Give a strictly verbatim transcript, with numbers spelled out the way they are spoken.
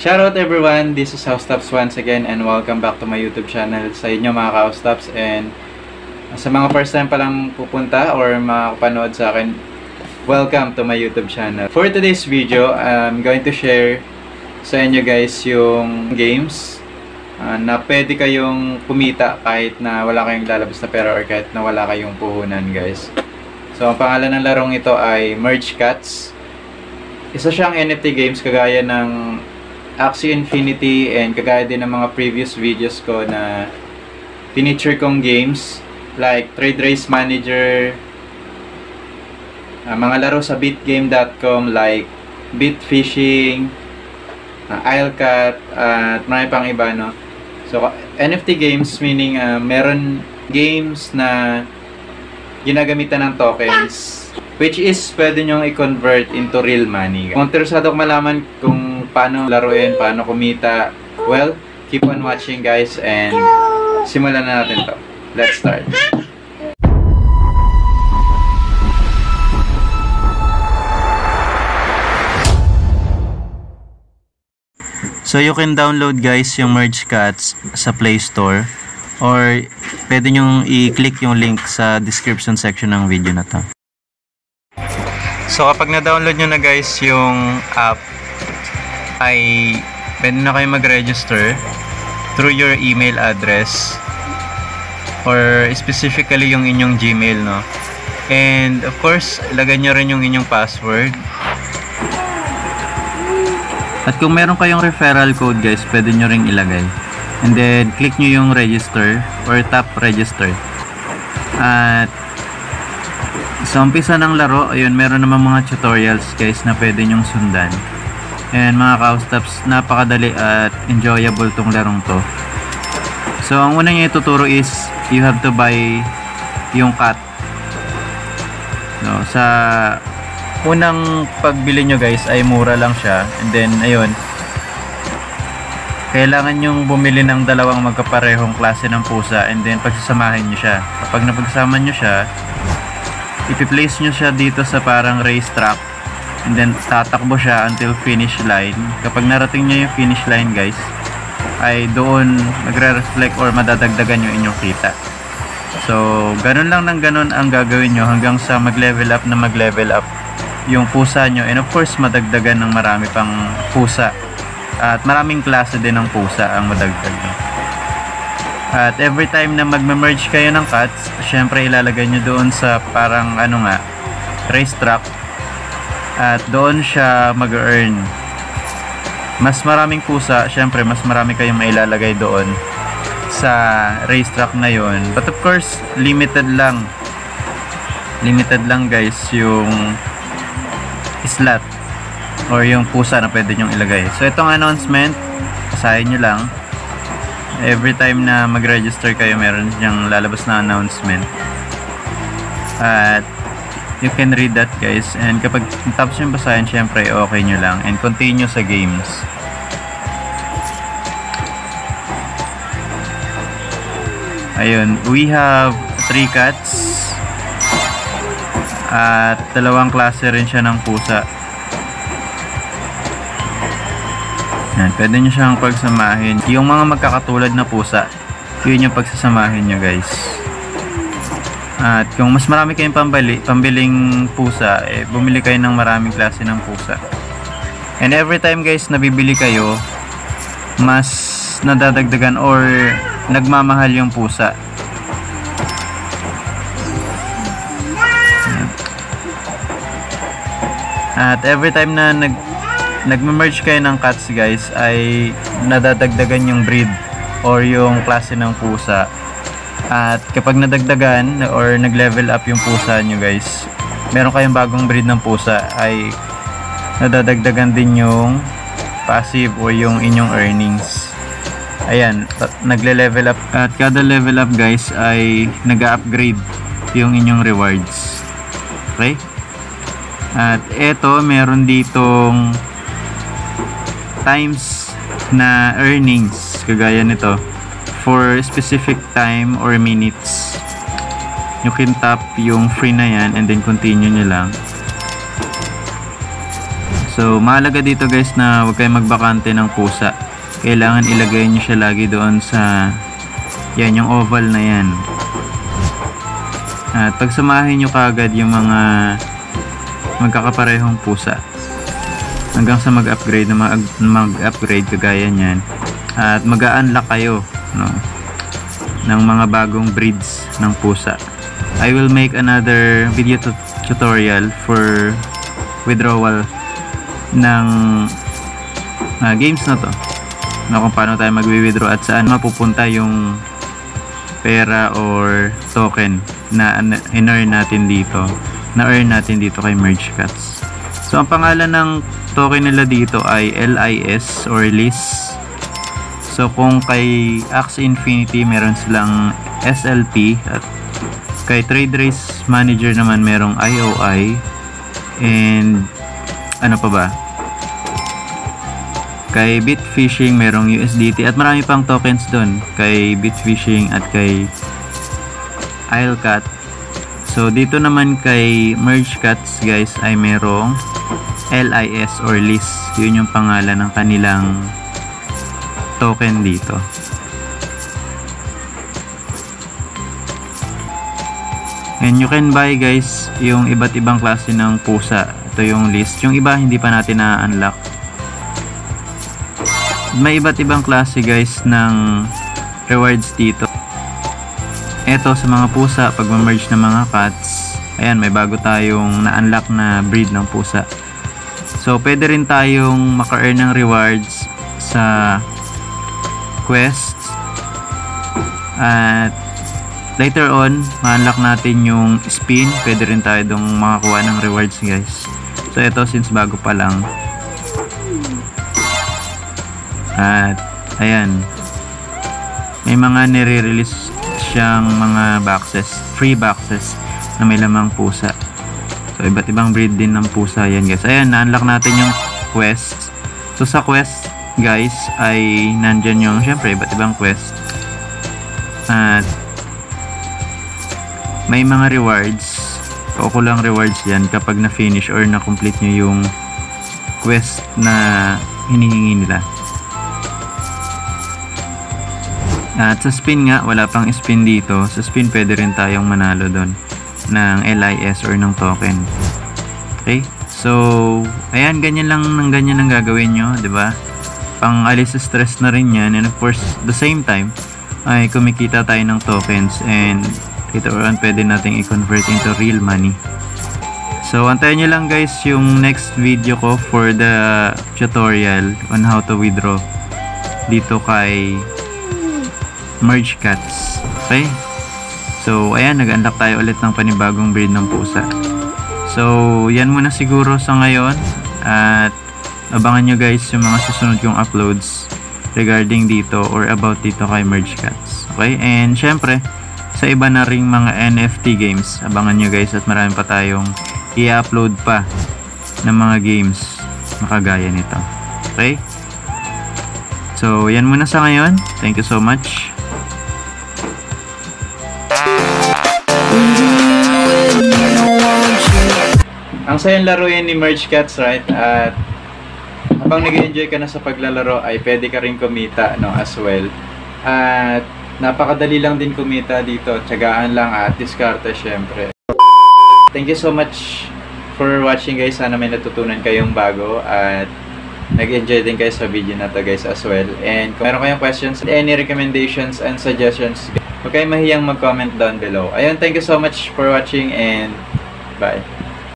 Shoutout everyone, this is Houstops once again and welcome back to my YouTube channel sa inyo mga ka-Houstops. And sa mga first time pa lang pupunta or makapanood sa akin, welcome to my YouTube channel. For today's video, I'm going to share sa inyo guys yung games uh, na pwede kayong kumita kahit na wala kayong lalabas na pera or kahit na wala kayong puhunan guys. So ang pangalan ng larong ito ay Merge Cats. Isa siyang N F T games kagaya ng Axie Infinity and kagaya din ng mga previous videos ko na feature kong games like Trade Race Manager, uh, mga laro sa bitgame dot com like Bitfishing, uh, Islecat, at uh, marami pang iba, no? So N F T games meaning uh, meron games na ginagamitan ng tokens which is pwede nyong i-convert into real money. Kung interesado ko malaman kung paano laruin, paano kumita, well, keep on watching guys and simulan na natin to. Let's start. So you can download guys yung Merge Cats sa Play Store or pwede nyong i-click yung link sa description section ng video na to. So kapag na-download nyo na guys yung app, ay pwede na kayo mag-register through your email address or specifically yung inyong Gmail, no? And of course, ilagay nyo rin yung inyong password. At kung meron kayong referral code guys, pwede nyo ring ilagay. And then click nyo yung register or tap register. At sa umpisa ng laro, ayun, meron naman mga tutorials guys na pwede nyong sundan. And mga ka-Houstops, napakadali at enjoyable tong larong to. So ang una niya ituturo is you have to buy yung cat. No, sa unang pagbili nyo guys ay mura lang siya. And then ayun, kailangan nyong bumili ng dalawang magkaparehong klase ng pusa and then pagsasamahin nyo siya. Kapag napagsama nyo siya, ipi-place nyo siya dito sa parang racetrack. And then tatakbo siya until finish line. Kapag narating niya yung finish line guys, ay doon magre-reflect or madadagdagan yung inyong kita. So ganun lang ng ganun ang gagawin nyo hanggang sa mag-level up na mag-level up yung pusa nyo. And of course madagdagan ng marami pang pusa. At maraming klase din ng pusa ang madagdag nyo. At every time na mag-merge kayo ng cats, syempre ilalagay nyo doon sa parang ano nga, racetrack. At doon siya mag-earn. Mas maraming pusa, syempre mas marami kayong mailalagay doon sa racetrack na yon. But of course, limited lang. Limited lang guys yung slot or yung pusa na pwede nyong ilagay. So itong announcement, basahin nyo lang. Every time na mag-register kayo, meron siyang lalabas na announcement. At you can read that guys, and kapag tapos yung basahin, syempre okay nyo lang and continue sa games. Ayun, we have three cats at dalawang klase rin siya ng pusa. Yan, pwede nyo siyang pagsamahin. Yung mga magkakatulad na pusa, yun yung pagsasamahin nyo guys. At kung mas marami kayong pambili, pambiling pusa, eh, bumili kayo ng maraming klase ng pusa. And every time guys na bibili kayo, mas nadadagdagan or nagmamahal yung pusa. At every time na nag nagme-merge kayo ng cats guys, ay nadadagdagan yung breed or yung klase ng pusa. At kapag nadagdagan or nag-level up yung pusa nyo guys, meron kayong bagong breed ng pusa, ay nadadagdagan din yung passive o yung inyong earnings. Ayan, nagle-level up. At kada level up guys ay nag-upgrade yung inyong rewards. Okay? At eto, meron ditong times na earnings kagaya nito. For specific time or minutes, you can tap yung free na yan and then continue nyo lang. So, mahalaga dito guys na huwag kayong magbakante ng pusa. Kailangan ilagay nyo siya lagi doon sa yan, yung oval na yan. At pagsamahin nyo kaagad yung mga magkakaparehong pusa hanggang sa mag-upgrade na mag- mag-upgrade kagaya nyan. At mag-a-unlock kayo, no, ng mga bagong breeds ng pusa. I will make another video tut tutorial for withdrawal ng uh, games na to, no, kung paano tayo mag-withdraw at saan mapupunta yung pera or token na in-earn natin dito, na-earn natin dito kay Merge Cats. So, ang pangalan ng token nila dito ay L I S or L I S. So, kung kay Axie Infinity, meron silang S L P. At kay Trade Race Manager naman, merong I O I. And, ano pa ba? Kay Bitfishing, merong U S D T. At marami pang tokens dun. Kay Bitfishing at kay Islecat. So, dito naman kay Merge Cats, guys, ay merong L I S or L I S. Yun yung pangalan ng kanilang token dito. And you can buy guys yung iba't ibang klase ng pusa. Ito yung list. Yung iba hindi pa natin na-unlock. May iba't ibang klase guys ng rewards dito. Ito sa mga pusa, pag ma-merge ng mga cats, ayan, may bago tayong na-unlock na breed ng pusa. So pwede rin tayong maka-earn ng rewards sa quests, at later on ma-unlock natin yung spin. Pwede rin tayo dong makakuha ng rewards guys. So ito, since bago pa lang, at ayan, may mga nire-release siyang mga boxes, free boxes na may lamang pusa. So iba't ibang breed din ng pusa yan guys. Ayan, na-unlock natin yung quests. So sa quest guys ay nandyan yung syempre iba't ibang quest, at may mga rewards, paukulang rewards yan kapag na-finish or na-complete nyo yung quest na hinihingi nila. At sa spin nga, wala pang spin dito. Sa spin pwede rin tayong manalo doon ng L I S or ng token. Okay, so ayan, ganyan lang ng ganyan ang gagawin nyo, diba? Pang alis sa stress na rin yan. And of course, the same time ay kumikita tayo ng tokens, and later on pwede nating i-convert into real money. So antayin nyo lang guys yung next video ko for the tutorial on how to withdraw dito kay Merge Cats. Okay, so ayan, nag-unlock tayo ulit ng panibagong breed ng pusa. So yan muna siguro sa ngayon, at abangan nyo guys yung mga susunod kong uploads regarding dito or about dito kay Merge Cats. Okay, and syempre sa iba na ring mga N F T games, abangan nyo guys, at marami pa tayong i-upload pa ng mga games makagaya nito. Okay, so yan muna sa ngayon. Thank you so much. Ang sayang laruin ni Merge Cats, right? At habang nag-enjoy ka na sa paglalaro ay pwede ka rin kumita, no, as well. At napakadali lang din kumita dito. Tiyagaan lang at diskarte syempre. Thank you so much for watching guys. Sana may natutunan kayong bago at nag-enjoy din kayo sa video na to guys as well. And kung meron kayong questions, any recommendations and suggestions, huwag kayong mahiyang mag-comment down below. Ayun, thank you so much for watching and bye.